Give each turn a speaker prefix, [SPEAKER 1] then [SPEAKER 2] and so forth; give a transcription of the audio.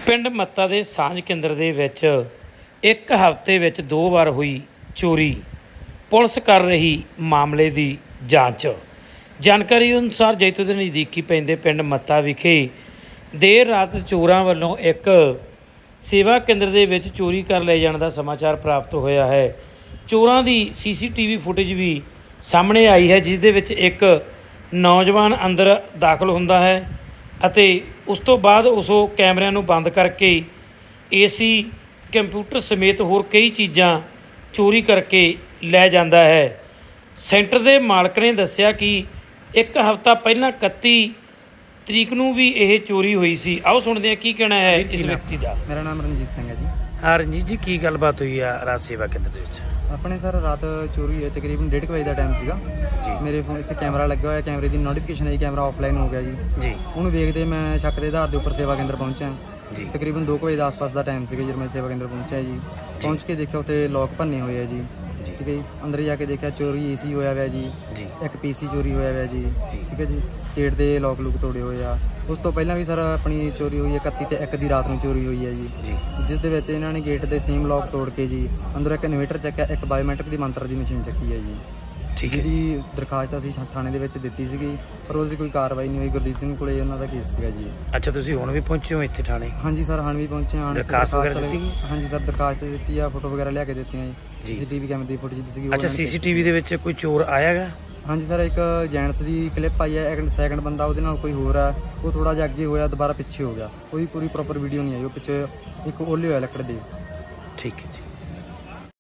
[SPEAKER 1] ਪਿੰਡ ਮੱਤਾ ਦੇ ਸਾਂਝ ਕੇਂਦਰ ਦੇ ਵਿੱਚ ਇੱਕ ਹਫ਼ਤੇ ਵਿੱਚ 2 ਵਾਰ ਹੋਈ ਚੋਰੀ। ਪੁਲਿਸ ਕਰ ਰਹੀ ਮਾਮਲੇ ਦੀ ਜਾਂਚ। ਜਾਣਕਾਰੀ ਅਨੁਸਾਰ ਜੈਤੋ ਦੇ ਨਜ਼ਦੀਕੀ ਪੈਂਦੇ ਪਿੰਡ ਮੱਤਾ ਵਿਖੇ ਦੇਰ ਰਾਤ ਚੋਰਾਂ ਵੱਲੋਂ ਇੱਕ ਸੇਵਾ ਕੇਂਦਰ ਦੇ ਵਿੱਚ ਚੋਰੀ ਕਰ ਲੈ ਜਾਣ ਦਾ ਸਮਾਚਾਰ ਪ੍ਰਾਪਤ ਹੋਇਆ ਹੈ। ਚੋਰਾਂ ਦੀ CCTV ਫੁਟੇਜ ਵੀ ਸਾਹਮਣੇ ਆਈ ਹੈ, ਜਿਸ ਦੇ ਵਿੱਚ ਇੱਕ ਨੌਜਵਾਨ ਅੰਦਰ ਦਾਖਲ ਹੁੰਦਾ ਹੈ ਅਤੇ ਉਸ ਤੋਂ ਬਾਅਦ ਉਸ ਕੈਮਰਿਆਂ ਨੂੰ ਬੰਦ ਕਰਕੇ AC ਕੰਪਿਊਟਰ ਸਮੇਤ ਹੋਰ ਕਈ ਚੀਜ਼ਾਂ ਚੋਰੀ ਕਰਕੇ ਲੈ ਜਾਂਦਾ ਹੈ। ਸੈਂਟਰ ਦੇ ਮਾਲਕ ਨੇ ਦੱਸਿਆ ਕਿ ਇੱਕ ਹਫ਼ਤਾ ਪਹਿਲਾਂ 31 ਤਰੀਕ ਨੂੰ ਵੀ ਇਹ ਚੋਰੀ ਹੋਈ ਸੀ। ਆਓ ਸੁਣਦੇ ਹਾਂ ਕੀ ਕਹਿਣਾ ਹੈ ਇਸ ਵਿਅਕਤੀ ਦਾ।
[SPEAKER 2] ਮੇਰਾ ਨਾਮ ਰਣਜੀਤ ਸਿੰਘ ਹੈ ਜੀ।
[SPEAKER 1] ਹਾਂ ਰਣਜੀਤ ਜੀ, ਕੀ ਗੱਲਬਾਤ ਹੋਈ ਆ ਰਾਤ ਸੇਵਾ ਕੇਂਦਰ ਦੇ ਵਿੱਚ?
[SPEAKER 2] ਆਪਣੇ ਸਰ ਰਾਤ ਚੋਰੀ ਹੋਈ ਤਕਰੀਬਨ 1:30 ਵਜੇ ਦਾ ਟਾਈਮ ਸੀਗਾ ਜੀ। ਮੇਰੇ ਫੋਨ ਇੱਥੇ ਕੈਮਰਾ ਲੱਗਾ ਹੋਇਆ, ਕੈਮਰੇ ਦੀ ਨੋਟੀਫਿਕੇਸ਼ਨ ਆਈ, ਕੈਮਰਾ ਆਫਲਾਈਨ ਹੋ ਗਿਆ ਜੀ। ਉਹਨੂੰ ਵੇਖਦੇ ਮੈਂ ਸ਼ੱਕ ਦੇ ਆਧਾਰ ਦੇ ਉੱਪਰ ਸੇਵਾ ਕੇਂਦਰ ਪਹੁੰਚਿਆ ਜੀ। ਤਕਰੀਬਨ 2 ਵਜੇ ਦੇ ਆਸ-ਪਾਸ ਦਾ ਟਾਈਮ ਸੀਗਾ ਜਦੋਂ ਮੈਂ ਸੇਵਾ ਕੇਂਦਰ ਪਹੁੰਚਿਆ ਜੀ। ਪਹੁੰਚ ਕੇ ਦੇਖਿਆ ਉੱਥੇ ਲੋਕ ਭੰਨੇ ਹੋਏ ਆ ਜੀ। ਠੀਕ ਹੈ ਜੀ। ਅੰਦਰ ਜਾ ਕੇ ਦੇਖਿਆ ਚੋਰੀ AC ਹੋਇਆ ਹੋਇਆ ਜੀ, ਇੱਕ PC ਚੋਰੀ ਹੋਇਆ ਹੋਇਆ ਜੀ। ਠੀਕ ਹੈ ਜੀ। ਗੇਟ ਦੇ ਲੋਕ ਤੋੜੇ ਹੋਏ ਆ। ਉਸ ਤੋਂ ਪਹਿਲਾਂ ਵੀ ਸਰ ਆਪਣੀ ਚੋਰੀ ਹੋਈ ਹੈ 31 ਤੇ 1 ਦੀ ਰਾਤ ਨੂੰ ਚੋਰੀ ਹੋਈ ਹੈ ਜੀ, ਜਿਸ ਦੇ ਵਿੱਚ ਇਹਨਾਂ ਨੇ ਗੇਟ ਦੇ ਸੇਮ ਲੋਕ ਤੋੜ ਕੇ ਜੀ ਅੰਦਰੋਂ ਇੱਕ ਇਨਵੇਟਰ ਚੱਕਿਆ, ਇੱਕ ਬਾਇਓਮੈਟ੍ਰਿਕ ਦੀ ਮੰਤਰ ਦੀ ਮਸ਼ੀਨ ਚੱਕੀ ਹੈ ਜੀ। ਜਿਹਦੀ ਦਰਖਾਸਤ ਅਸੀਂ ਥਾਣੇ ਦੇ ਵਿੱਚ ਦਿੱਤੀ ਸੀਗੀ, ਪਰ ਉਹਦੀ ਕੋਈ ਕਾਰਵਾਈ ਨਹੀਂ ਹੋਈ। ਗੁਰਦੀਪ ਸਿੰਘ ਕੋਲੇ ਉਹਨਾਂ ਦਾ ਕੇਸ ਸੀਗਾ ਜੀ।
[SPEAKER 1] ਅੱਛਾ, ਤੁਸੀਂ ਹੁਣ ਵੀ ਪਹੁੰਚੇ ਹੋ ਇੱਥੇ ਥਾਣੇ?
[SPEAKER 2] ਹਾਂਜੀ ਸਰ, ਹੁਣ ਵੀ ਪਹੁੰਚੇ ਹਾਂ।
[SPEAKER 1] ਦਰਖਾਸਤ ਵਗੈਰਾ ਦਿੱਤੀ?
[SPEAKER 2] ਹਾਂਜੀ ਸਰ, ਦਰਖਾਸਤ ਦਿੱਤੀ ਆ, ਫੋਟੋ ਵਗੈਰਾ ਲਿਆ ਕੇ ਦਿੱਤੀਆਂ ਜੀ। CCTV ਕੈਮਰੇ ਦੀ ਫੁਟੇਜ ਸੀਗੀ।
[SPEAKER 1] ਅੱਛਾ, CCTV ਦੇ ਵਿੱਚ ਕੋਈ ਚੋਰ ਆਇਆ ਗਾ?
[SPEAKER 2] ਹਾਂਜੀ ਸਰ, ਇੱਕ ਜੈਂਟਸ ਦੀ ਕਲਿੱਪ ਆਈ ਹੈ, ਇੱਕ ਸੈਕਿੰਡ ਬੰਦਾ ਉਹਦੇ ਨਾਲ ਕੋਈ ਹੋਰ ਹੈ, ਉਹ ਥੋੜਾ ਜਿਹਾ ਅੱਗੇ ਹੋਇਆ, ਦੁਬਾਰਾ ਪਿੱਛੇ ਹੋ ਗਿਆ। ਉਹਦੀ ਪੂਰੀ ਪ੍ਰੋਪਰ ਵੀਡੀਓ ਨਹੀਂ ਆਈ, ਉਹ ਪਿੱਛੇ ਇੱਕ ਓਲੇ ਹੋਇਆ ਲੱਕੜ ਦੇ।
[SPEAKER 1] ਠੀਕ ਹੈ ਜੀ।